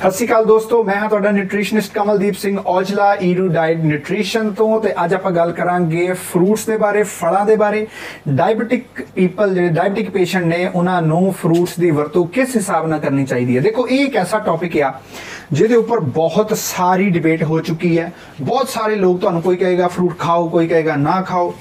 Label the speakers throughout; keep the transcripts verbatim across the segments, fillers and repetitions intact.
Speaker 1: सत श्री अकाल दोस्तों, मैं हाँ तुहाडा न्यूट्रिशनिस्ट कमलदीप सिंह औजला ईरू डाइट न्यूट्रिशन तो ते अज आपां गल करांगे फ्रूट्स दे बारे, फलां दे बारे। डायबिटिक पीपल जिहड़े डायबिटिक पेशेंट ने उन्हां नूं फ्रूट्स दी वरतों किस हिसाब नाल करनी चाहिदी है। देखो ये एक ऐसा टॉपिक है जिहदे उपर बहुत सारी डिबेट हो चुकी है। बहुत सारे लोग तुहानूं कोई कहेगा फ्रूट खाओ, कोई कहेगा ना खाओ।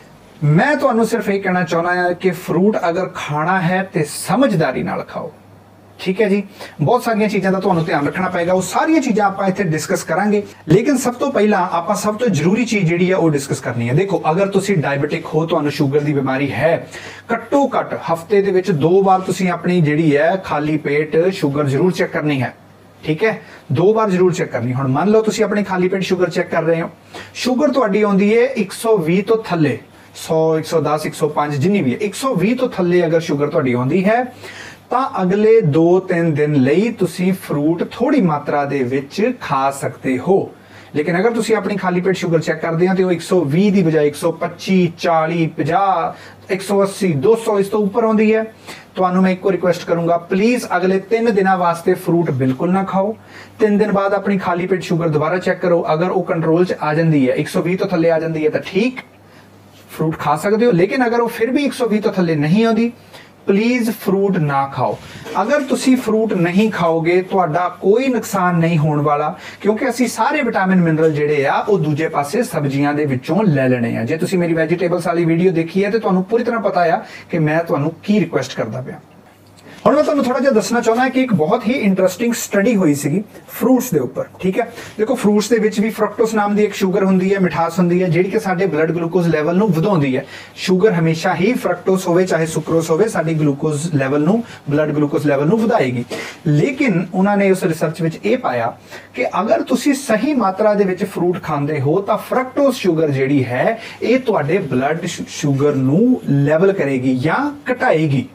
Speaker 1: मैं तुहानूं सिर्फ ये कहना चाहना है कि फ्रूट अगर खाना है तो समझदारी नाल खाओ, ठीक है जी। बहुत सारिया चीज़ों का तुहानूं ध्यान रखना पेगा, वो सारिया चीज़ें आपां इत्थे डिस्कस करांगे। लेकिन सब तो पहला आपां सब तो जरूरी चीज़ जिहड़ी है वो डिस्कस करनी है। देखो अगर तुसीं डायबिटिक हो, तुहानूं शुगर की बीमारी है, घट्टो घट हफ्ते दे विच दो बार तुसीं अपनी जिहड़ी है खाली पेट शुगर जरूर चेक करनी है, ठीक है। दो बार जरूर चेक करनी। हुण मान लो तुसीं अपनी खाली पेट शुगर चेक कर रहे हो, शुगर तुहाडी आउंदी है एक सौ भी तो थल्ले, सौ एक सौ दस एक सौ पांच जिन्नी भी है, एक सौ भी तो थल्ले अगर शुगर तुहाडी आउंदी है तो अगले दो तीन दिन लई तुसी फ्रूट थोड़ी मात्रा दे विच खा सकते हो। लेकिन अगर तुसी अपनी खाली पेट शुगर चेक करते हैं तो एक सौ भी की बजाय एक सौ पच्ची चाली पचास एक सौ अस्सी दो सौ इस तो ऊपर आती है। तो मैं एक को रिक्वेस्ट करूंगा, प्लीज अगले तीन दिन वास्ते फ्रूट बिल्कुल ना खाओ। तीन दिन बाद अपनी खाली पेट शुगर दोबारा चेक करो, अगर वो कंट्रोल च आ जाती है, एक सौ भी तो थले आ जाती है तो ठीक, फ्रूट खा सकते हो। लेकिन अगर वो फिर भी एक सौ भी तो थले नहीं आती, प्लीज फ्रूट ना खाओ। अगर तुसी फ्रूट नहीं खाओगे तुहाडा कोई नुकसान नहीं होने वाला, क्योंकि असी सारे विटामिन मिनरल जिहड़े आ वो दूजे पासे सब्जियां दे विचों ले लेने आ। जे तुसी मेरी वेजिटेबल्स वाली वीडियो देखी है तो तुहानूं पूरी तरह पता है कि मैं तुहानूं की रिक्वेस्ट करदा पिया। हुण मैं तुहानूं थोड़ा जिहा दसना चाहुंदा है कि एक बहुत ही इंटरेस्टिंग स्टडी हुई सी फ्रूट्स के उपर, ठीक है। देखो फ्रूट्स के विच भी फ्रक्टोस नाम की एक शुगर हुंदी है, मिठास हुंदी है, जिहड़ी कि साडे ब्लड ग्लूकोज लैवल नूं वधाउंदी है। शुगर हमेशा ही फ्रक्टोस होवे चाहे सुक्रोस होवे साडी ग्लूकोज लैवल नूं, ब्लड ग्लूकोज लैवल नूं वधाएगी। लेकिन उन्होंने उस रिसर्च विच ये पाया कि अगर तुसी सही मात्रा दे विच फ्रूट खांदे हो तो फ्रक्टोस शुगर जिहड़ी है ये तुहाडे ब्लड शुगर नूं लैवल करेगी या घटाएगी,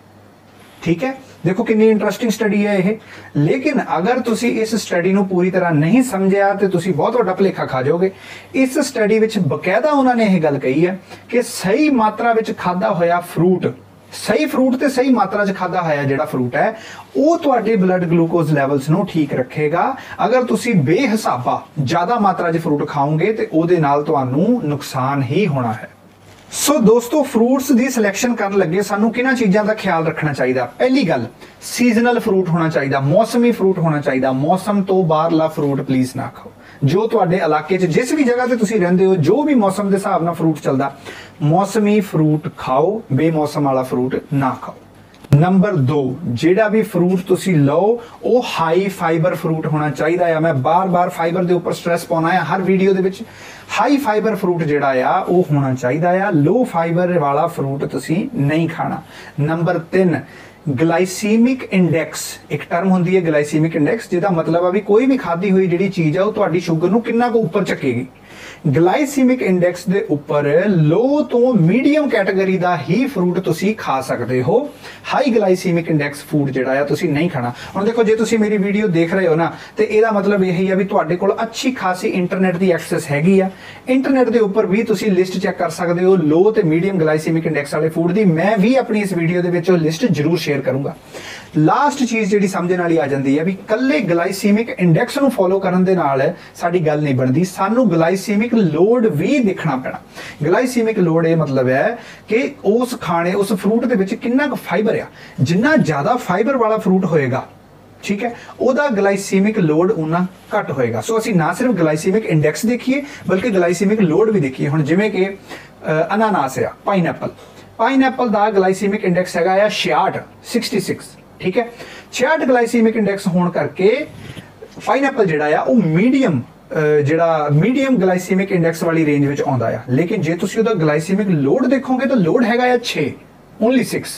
Speaker 1: ठीक है। देखो कितनी इंटरेस्टिंग स्टडी है ये। लेकिन अगर तुसी इस स्टडी नूं पूरी तरह नहीं समझिया तो तुसी बहुत वड्डा भुलेखा खा जाओगे। इस स्टडी विच बकायदा उन्होंने यह गल कही है कि सही मात्रा विच खादा होया फ्रूट, सही फ्रूट ते सही मात्रा च खादा होया जिहड़ा फ्रूट है वो तुहाडे ब्लड ग्लूकोज लैवल्स नूं ठीक रखेगा। अगर तुसी बेहिसाबा ज्यादा मात्रा च फ्रूट खाओगे तो उहदे नाल तुहानूं नुकसान ही होना है। सो so, दोस्तों फ्रूट्स की सिलेक्शन करन लगे सानू किन्हां चीज़ों का ख्याल रखना चाहिए। पहली गल सीजनल फ्रूट होना चाहिए, मौसमी फ्रूट होना चाहिए। मौसम तो बाहरला फ्रूट प्लीज ना खाओ। जो तुहाडे इलाके च जिस भी जगह ते तुसी रहिंदे हो, जो भी मौसम के हिसाब नाल फ्रूट चलदा, मौसमी फ्रूट खाओ, बेमौसम वाला फ्रूट ना खाओ। नंबर दो, जेड़ा भी फ्रूट तुसी लो वो हाई फाइबर फ्रूट होना चाहिए। मैं बार बार फाइबर के उपर स्ट्रेस पाना है हर वीडियो दे विच। हाई फाइबर फ्रूट जेड़ा आ वो होना चाहिए, लो फाइबर वाला फ्रूट तुसी नहीं खाना। नंबर तीन, ग्लाइसीमिक इंडेक्स एक टर्म होंदी है ग्लाइसीमिक इंडेक्स, जिहदा मतलब है भी कोई भी खाधी हुई जिहड़ी चीज़ है वो तुहाडी शुगर नूं किन्ना को उपर चकेगी। ग्लाइसीमिक इंडेक्स दे उपर लो तो मीडियम कैटेगरी दा ही फ्रूट तुसी खा सकते हो। हाई ग्लाइसीमिक इंडेक्स फूड जिहड़ा है तुसी नहीं खाना। हुण देखो जे तुसी मेरी वीडियो देख रहे हो ना तो इहदा मतलब यही है भी तुहाडे कोल अच्छी खासी इंटरनेट की एक्सेस हैगी आ। इंटरनेट के उपर भी तुसी लिस्ट चेक कर सकते हो लो तो मीडियम ग्लाइसीमिक इंडेक्स वाले फूड की। मैं भी अपनी इस वीडियो दे विच लिस्ट जरूर शेयर करूंगा। लास्ट चीज़ जिहड़ी समझण वाली आ जाती है भी कल्ले ग्लाइसीमिक इंडेक्स नूं फॉलो करन दे नाल साडी गल नहीं बनदी, सानू ग्लाइसीमिक लोड भी देखना पैना। ग्लाइसीमिक लोड ये मतलब है कि उस खाने उस फ्रूट दे विच कितना क फाइबर आ, जिन्ना ज्यादा फाइबर वाला फ्रूट होएगा, ठीक है, ओदा ग्लाइसीमिक लोड उन्ना घट होएगा। सो असीं ना सिर्फ ग्लाइसीमिक इंडेक्स देखिए बल्कि ग्लाइसीमिक लोड भी देखिए। हुण जिवें कि अनानास आ, पाइनएप्पल, पाइनएप्पल दा ग्लाइसीमिक इंडेक्स हैगा छियासठ सिक्सटी सिक्स, ठीक है। छियासठ ग्लाइसीमिक इंडेक्स होने करके पाइनएप्पल जिहड़ा आ वो मीडियम जिहड़ा मीडियम ग्लाइसीमिक इंडेक्स वाली रेंज विच आउंदा आ। लेकिन जे तुसीं ओहदा ग्लाइसीमिक लोड देखोगे तो लोड हैगा छे, ओनली सिक्स।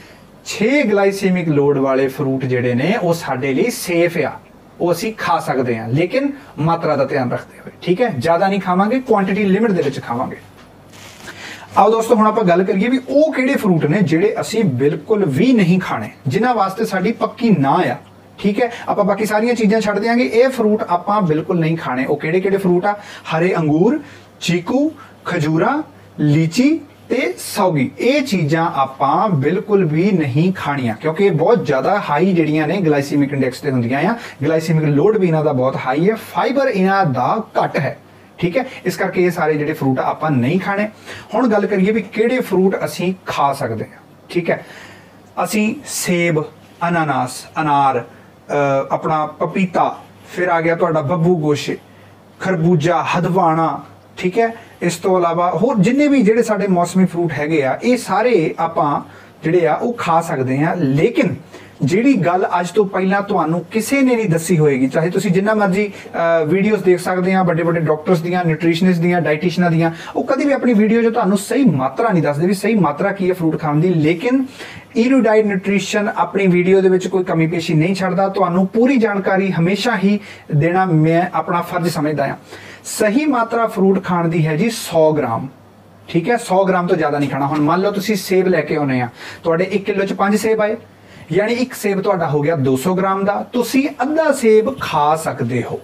Speaker 1: छे ग्लाइसीमिक लोड वाले फ्रूट जिहड़े ने वो साडे लई सेफ आ, वो असीं खा सकते हैं, लेकिन मात्रा का ध्यान रखते हुए, ठीक है। ज़्यादा नहीं खावांगे, क्वांटिटी लिमिट दे विच खावांगे। आओ दोस्तों हुण आपां गल करिए भी वो किहड़े फ्रूट ने जिहड़े असीं बिल्कुल भी नहीं खाने, जिन्हां वास्ते साडी पक्की ना आ, ठीक है। आपां बाकी सारियां चीज़ां छड्ड देंगे, ये फ्रूट आपां बिल्कुल नहीं खाने। वो किहड़े किहड़े फ्रूट आ? हरे अंगूर, चीकू, खजूरा, लीची, ਤੇ ਸੌਗੀ, ਇਹ ਚੀਜ਼ਾਂ ਆਪਾਂ ਬਿਲਕੁਲ ਵੀ ਨਹੀਂ ਖਾਣੀਆਂ ਕਿਉਂਕਿ ਇਹ ਬਹੁਤ ਜ਼ਿਆਦਾ ਹਾਈ ਜਿਹੜੀਆਂ ਨੇ ਗਲਾਈਸੀਮਿਕ ਇੰਡੈਕਸ ਤੇ ਹੁੰਦੀਆਂ ਆ। ਗਲਾਈਸੀਮਿਕ ਲੋਡ ਵੀ ਇਹਨਾਂ ਦਾ ਬਹੁਤ ਹਾਈ ਹੈ, ਫਾਈਬਰ ਇਹਨਾਂ ਦਾ ਘੱਟ ਹੈ। ठीक है, इस करके ये सारे ਜਿਹੜੇ फ्रूट ਆਪਾਂ नहीं खाने। ਹੁਣ ਗੱਲ करिए भी ਕਿਹੜੇ फ्रूट ਅਸੀਂ खा सकते हैं। ठीक है, ਅਸੀਂ सेब, अनानास, अनार, अपना पपीता, फिर आ गया ਤੁਹਾਡਾ ਬੱਬੂ ਗੋਸ਼ੇ, खरबूजा, हदवाना। ठीक है, इस तो इलावा होर जिन्ने भी ਜਿਹੜੇ ਸਾਡੇ मौसमी फ्रूट हैगे आ, ये सारे ਆਪਾਂ ਜਿਹੜੇ ਆ ਉਹ खा सकते हैं। लेकिन ਜਿਹੜੀ ਗੱਲ ਅੱਜ ਤੋਂ ਪਹਿਲਾਂ ਤੁਹਾਨੂੰ ਕਿਸੇ ਨੇ ਨਹੀਂ ਦੱਸੀ ਹੋਏਗੀ, ਚਾਹੇ ਤੁਸੀਂ ਜਿੰਨਾ ਮਰਜ਼ੀ ਵੀਡੀਓਜ਼ ਦੇਖ ਸਕਦੇ ਆ ਵੱਡੇ ਵੱਡੇ ਡਾਕਟਰਸ ਦੀਆਂ, ਨਿਊਟ੍ਰੀਸ਼ਨਿਸਟ ਦੀਆਂ, ਡਾਈਟੀਸ਼ੀਅਨਾਂ ਦੀਆਂ, ਉਹ ਕਦੀ ਵੀ ਆਪਣੀ ਵੀਡੀਓ 'ਚ ਤੁਹਾਨੂੰ ਸਹੀ ਮਾਤਰਾ ਨਹੀਂ ਦੱਸਦੇ ਵੀ ਸਹੀ ਮਾਤਰਾ ਕੀ ਹੈ ਫਰੂਟ ਖਾਣ ਦੀ। ਲੇਕਿਨ ਈਰੂਡਾਈਟ ਨਿਊਟ੍ਰੀਸ਼ਨ ਆਪਣੀ ਵੀਡੀਓ ਦੇ ਵਿੱਚ ਕੋਈ ਕਮੀ ਪੇਸ਼ੀ ਨਹੀਂ ਛੱਡਦਾ, ਤੁਹਾਨੂੰ ਪੂਰੀ ਜਾਣਕਾਰੀ ਹਮੇਸ਼ਾ ਹੀ ਦੇਣਾ ਮੈਂ ਆਪਣਾ ਫਰਜ਼ ਸਮਝਦਾ ਹਾਂ। ਸਹੀ ਮਾਤਰਾ ਫਰੂਟ ਖਾਣ ਦੀ ਹੈ ਜੀ सौ ग्राम। ठीक है, सौ ग्राम तो ज़्यादा नहीं खाना। ਹੁਣ ਮੰਨ ਲਓ ਤੁਸੀਂ ਸੇਬ ਲੈ ਕੇ ਆਉਨੇ ਆ, ਤੁਹਾਡੇ ਇੱਕ ਕਿਲੋ 'ਚ ਪੰਜ ਸੇਬ ਆਏ, यानी एक सेब तुहाडा हो गया दो सौ ग्राम का, तुसी अद्धा सेब खा सकते हो।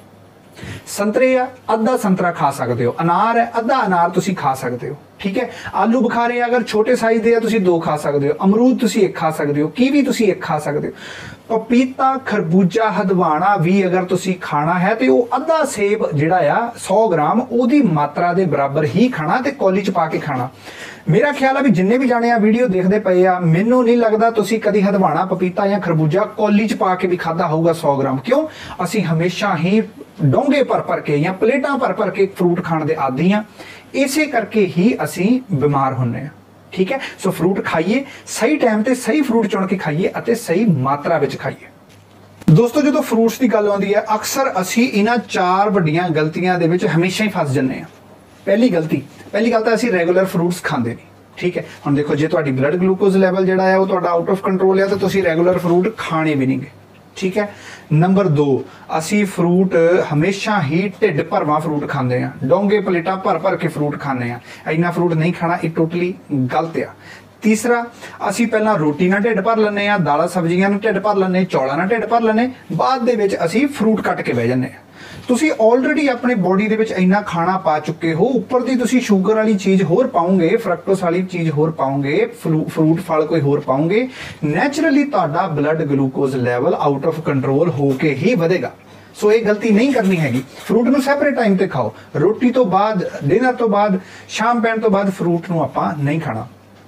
Speaker 1: संतरे आ, अद्धा संतरा खा सकते हो। अनार है, अद्धा अनार तुसी खा सकते हो। ठीक है, आलू बुखारे अगर छोटे साइज दे तुसी दो खा सकते हो। अमरूद तुसी एक खा सकते हो। कीवी तुसी एक खा सकते हो। पपीता, खरबूजा, हदवाना भी अगर तुसी खाना है तो वो अद्धा सेब जिहड़ा आ सौ ग्राम ओदी मात्रा दे बराबर ही खाना ते कौली च पा के खाना। मेरा ख्याल है भी जिन्ने भी जाने आ वीडियो देखते पे आ, मैनू नहीं लगता तुसी कदी हदवाना, पपीता या खरबूजा कौली च पा के भी खादा होगा सौ ग्राम। क्यों? असी हमेशा ही डोंगे भर भर के या प्लेटा भर भर के फ्रूट खाने दे आदी हाँ, इसे करके ही असी बीमार होने। ठीक है, सो फ्रूट खाइए, सही टाइम ते सही फ्रूट चुन के खाइए अते सही मात्रा विच खाइए। दोस्तों जो फ्रूट्स की गल आउंदी है, अक्सर असी इन्हां चार वड्डियां गलतियां दे विच हमेशा ही फस जन्ने आ। पहली गलती पहली गल तो असी रेगुलर फ्रूट्स खांदे नहीं। ठीक है, हम देखो जो तुहाडी ब्लड ग्लूकोज लैवल जिहड़ा है वो तुहाडा आउट ऑफ कंट्रोल है तो तुसी रेगुलर फ्रूट खाने भी नहीं गे। ठीक है, नंबर दो, असी फ्रूट हमेशा ही ढिड भरवा फ्रूट खांदे आ, डोंगे प्लेटा भर भर के फ्रूट खाने आ। इन्ना फ्रूट नहीं खाना, ये टोटली गलत आ। तीसरा, असी पहला रोटी ना ढिड भर लैने आ, दाल सब्जियां ना ढिड भर लैने, चौलां ना ढिड भर लैने, बाद दे विच असी फ्रूट कट के बह जन्ने आ। तुसी ऑलरेडी अपने बॉडी दे विच इन्ना खाना पा चुके हो, उपर दी तुसी शुगर वाली चीज़ होर पाओगे, फ्रक्टोस वाली चीज़ होर पाओगे, फ्रूट फल कोई होर पाओगे, नैचुरली तुहाडा blood glucose level out of control होके ही वधेगा। सो ये गलती नहीं करनी हैगी। फ्रूट नूं सैपरेट टाइम ते खाओ, रोटी तो बाद, डिनर तो बाद, शाम पैण तो बाद फ्रूट नूं आपां नहीं खाना।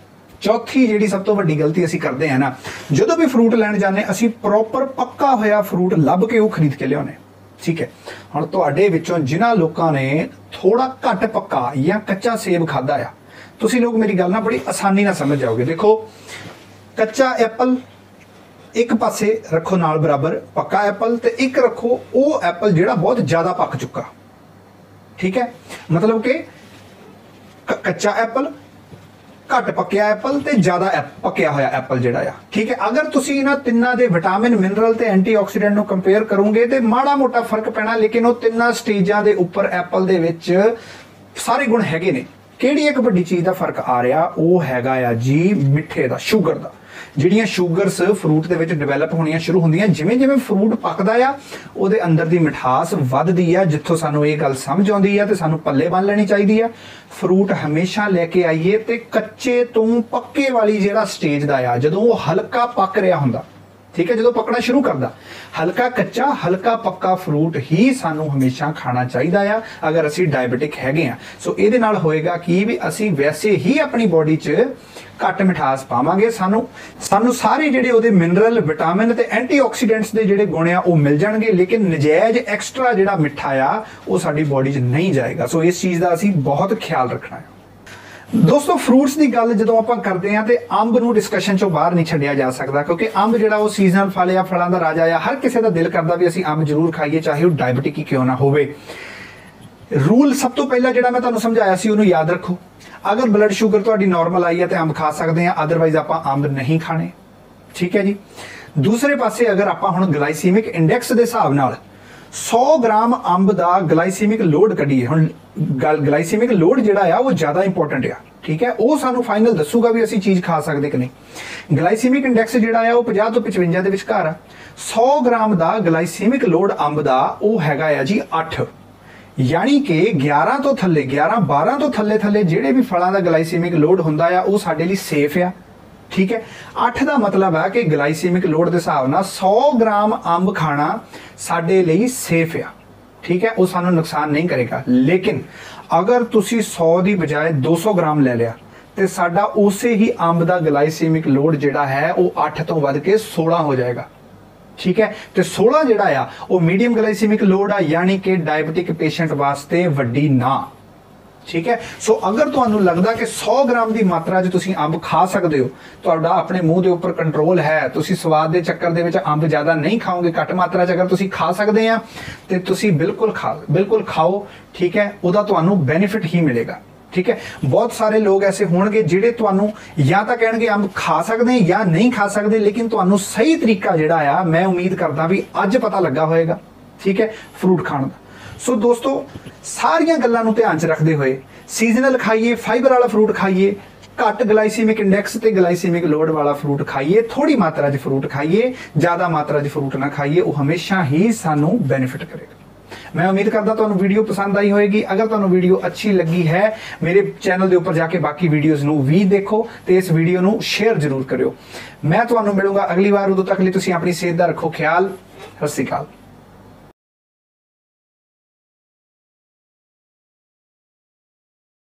Speaker 1: चौथी जिहड़ी सब तो वड्डी गलती असी करते हैं ना, जदों भी फ्रूट लैण जाने असी प्रॉपर पक्का होया फ्रूट लभ के वो खरीद के लियाउने। ठीक है, हुण तुहाडे विचों जिन्हां लोकां ने थोड़ा घट पक्का या कच्चा सेब खादा आ, तुसीं लोग मेरी गल ना बड़ी आसानी नाल समझ जाओगे। देखो, कच्चा एप्पल एक पासे रखो नाल बराबर, पक्का एप्पल ते एक रखो वो एप्पल जिहड़ा बहुत ज़्यादा पक चुका। ठीक है, मतलब कि कच्चा एप्पल, घट पक्या एप्पल ते ज्यादा पक्या होया एप्पल जिहड़ा आ। ठीक है, अगर तुसी इन्हां तिन्नां दे विटामिन, मिनरल ते एंटीऑक्सीडेंट नूं कंपेयर करोगे तो माड़ा मोटा फर्क पैना, लेकिन वो तिन्नां स्टेजां दे उपर एप्पल दे विच सारे गुण हैगे ने। किहड़ी एक वड्डी चीज़ दा फर्क आ रहा, वो हैगा आ जी मिठे दा, शुगर दा। ਜਿਹੜੀਆਂ ਸ਼ੂਗਰਸ ਫਰੂਟ ਦੇ ਵਿੱਚ ਡਿਵੈਲਪ ਹੋਣੀਆਂ ਸ਼ੁਰੂ ਹੁੰਦੀਆਂ, ਜਿਵੇਂ ਜਿਵੇਂ ਫਰੂਟ ਪੱਕਦਾ ਆ ਉਹਦੇ ਅੰਦਰ ਦੀ ਮਿਠਾਸ ਵੱਧਦੀ ਆ। ਜਿੱਥੋਂ ਸਾਨੂੰ ਇਹ ਗੱਲ ਸਮਝ ਆਉਂਦੀ ਆ ਤੇ ਸਾਨੂੰ ਪੱਲੇ ਬੰਨ ਲੈਣੀ ਚਾਹੀਦੀ ਆ, ਫਰੂਟ ਹਮੇਸ਼ਾ ਲੈ ਕੇ ਆਈਏ ਤੇ ਕੱਚੇ ਤੋਂ ਪੱਕੇ ਵਾਲੀ ਜਿਹੜਾ ਸਟੇਜ ਦਾ ਆ, ਜਦੋਂ ਉਹ ਹਲਕਾ ਪੱਕ ਰਿਹਾ ਹੁੰਦਾ। ठीक है, जो पकना शुरू करता, हल्का कच्चा हल्का पक्का फ्रूट ही सानू हमेशा खाना चाहिए आ अगर असी डायबिटिक हैगे आ। सो ये नाल होएगा कि भी असी वैसे ही अपनी बॉडी च घट मिठास पावांगे, सानू सानू सारे जिहड़े ओहदे मिनरल, विटामिन ते एंटीऑक्सीडेंट्स दे जिहड़े गुण आ वो मिल जाणगे, लेकिन नजायज एक्सट्रा जिहड़ा मिठा आ वो साडी बॉडी च नहीं जाएगा। सो इस चीज़ का असी बहुत ख्याल रखना है। दोस्तों, फ्रूट्स की गल जो आप करते हैं तो अंब नूं डिस्कशन चों बाहर नहीं छड्डिया जा सकता, क्योंकि अंब जिहड़ा वो सीजनल फल या फलों का राजा आ। हर किसी का दिल करता भी असीं अंब जरूर खाइए, चाहे वो डायबिटिक ही क्यों ना होवे। रूल सब तो पहला जिहड़ा मैं तुहानूं समझाया सी उहनूं याद रखो। अगर ब्लड शुगर तुहाडी नॉर्मल आई है तो अंब खा सकते हैं, अदरवाइज आपां अंब नहीं खाने। ठीक है जी। दूसरे पासे अगर आपां हुण ग्लाइसीमिक इंडेक्स के हिसाब नाल सौ ग्राम अंब का ग्लाइसीमिक लोड कढ़ीए, हुण ग्लाइसीमिक लोड जिहड़ा आ वो ज़्यादा इंपोर्टेंट आ। ठीक है, वो सानू फाइनल दसूगा भी असी चीज़ खा सकते कि नहीं। ग्लाइसीमिक इंडेक्स जिहड़ा आ वो पचास तो पचवंजा दे विचकार आ। सौ ग्राम का ग्लाइसीमिक लोड अंब का वो हैगा आ जी अठ। यानी कि ग्यारह तो थले ग्यारह बारह तो थले थले ਜਿਹੜੇ ਵੀ ਫਲਾਂ ਦਾ ਗਲਾਈਸੀਮਿਕ ਲੋਡ ਹੁੰਦਾ ਆ ਉਹ ਸਾਡੇ ਲਈ ਸੇਫ ਆ। ठीक है, अठ का मतलब है कि ग्लाइसीमिक लोड के हिसाब नाल सौ ग्राम अंब खाना साडे लई सेफ आ। ठीक है, वो सानू नुकसान नहीं करेगा। लेकिन अगर तुसी सौ की बजाय दो सौ ग्राम ले लिया तो साडा उसे ही अंब का ग्लाइसीमिक लोड जिहड़ा है वो अठ तो वध के सोलह हो जाएगा। ठीक है, तो सोलह जिहड़ा आ वो मीडियम ग्लाइसीमिक लोड आ, यानी कि डायबिटिक पेशेंट वास्ते वड्डी ना। ठीक है, सो अगर तुहानू लगदा कि सौ ग्राम की मात्रा च तुसीं अंब खा सकते हो, तुहाडा अपने मूँह के उपर कंट्रोल है, तुसीं स्वाद के चक्कर दे विच अंब ज़्यादा नहीं खाओगे, घट मात्रा च अगर तुसीं खा सकते हैं तो तुसीं बिल्कुल खा बिल्कुल खाओ। ठीक है, उहदा तुहानू बेनिफिट ही मिलेगा। ठीक है, बहुत सारे लोग ऐसे होणगे जिहड़े तुहानू या तां कहणगे अंब खा सकते हैं या नहीं खा सकते, लेकिन तुहानू सही तरीका जिहड़ा आ मैं उम्मीद करदा भी अज पता लगा होएगा। ठीक है, फ्रूट खाण दा। सो दोस्तों सारियां गल्लां नूं ध्यान च रखते हुए सीजनल खाइए, फाइबर वाला फ्रूट खाइए, घट ग्लाइसीमिक इंडेक्स ते ग्लाइसीमिक लोड वाला फ्रूट खाइए, थोड़ी मात्रा च फ्रूट खाइए, ज़्यादा मात्रा च फ्रूट ना खाइए, वो हमेशा ही सानू बेनिफिट करेगा। मैं उम्मीद करता तुहानू वीडियो पसंद आई होएगी। अगर तुहानू वीडियो अच्छी लगी है मेरे चैनल के उपर जाके बाकी वीडियोज़ नू भी देखो तो इस वीडियो नू शेयर जरूर करियो। मैं तुहानू मिलूंगा अगली बार, उदों तक लिए तुसीं अपनी सेहत दा रखो ख्याल। सत श्री अकाल।